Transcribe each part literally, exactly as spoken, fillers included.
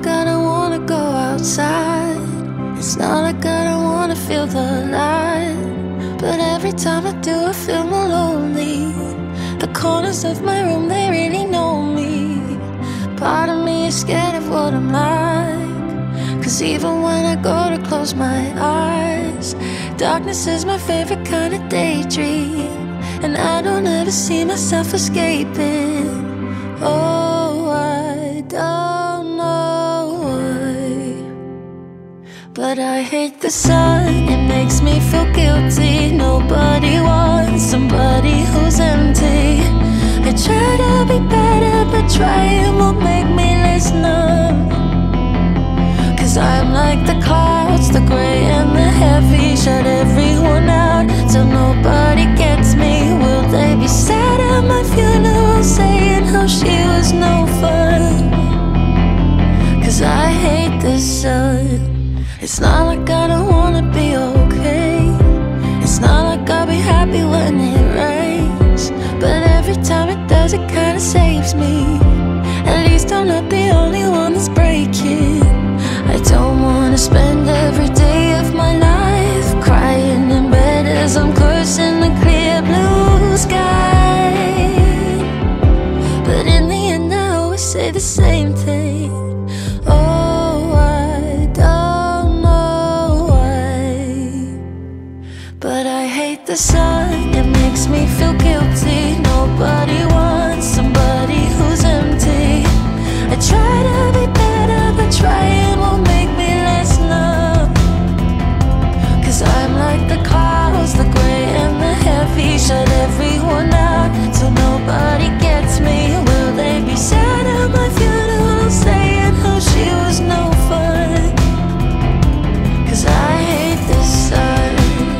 I don't wanna go outside. It's not like I don't wanna feel the light, but every time I do I feel more lonely. The corners of my room, they really know me. Part of me is scared of what I'm like, 'cause even when I go to close my eyes, darkness is my favorite kind of daydream, and I don't ever see myself escaping. Oh, I don't know why, but I hate the sun. It makes me feel guilty. Nobody wants somebody who's empty. I try to be better, but trying won't make me less numb. 'Cause I'm like the clouds, the gray and the heavy. Shut everyone out till nobody gets me. Will they be sad at my funeral, saying how she was no fun? 'Cause I hate the sun. It's not like I don't wanna be okay. It's not like I'll be happy when it rains, but every time it does, it kinda saves me. At least I'm not the only one that's breaking. I don't wanna spend every day of my life crying in bed as I'm cursing the clear blue sky. But in the end I always say the same thing. Oh, I don't know why, but I hate the sun. It makes me feel guilty. Nobody wants somebody who's empty. I try to be better, but trying won't make me less numb. 'Cause I'm like the clouds, the gray and the heavy. Shut everyone out till nobody gets me. Will they be sad at my funeral, saying how she was no fun? 'Cause I hate the sun.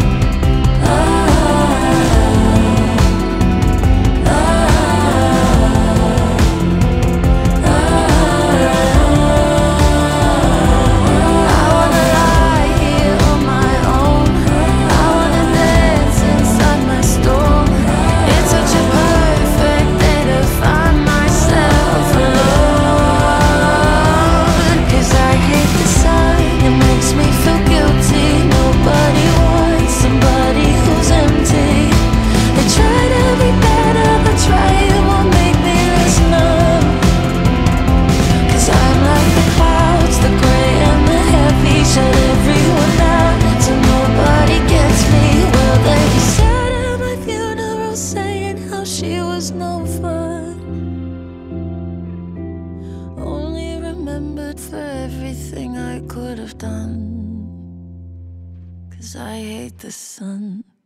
She was no fun. Only remembered for everything I could have done. 'Cause I hate the sun.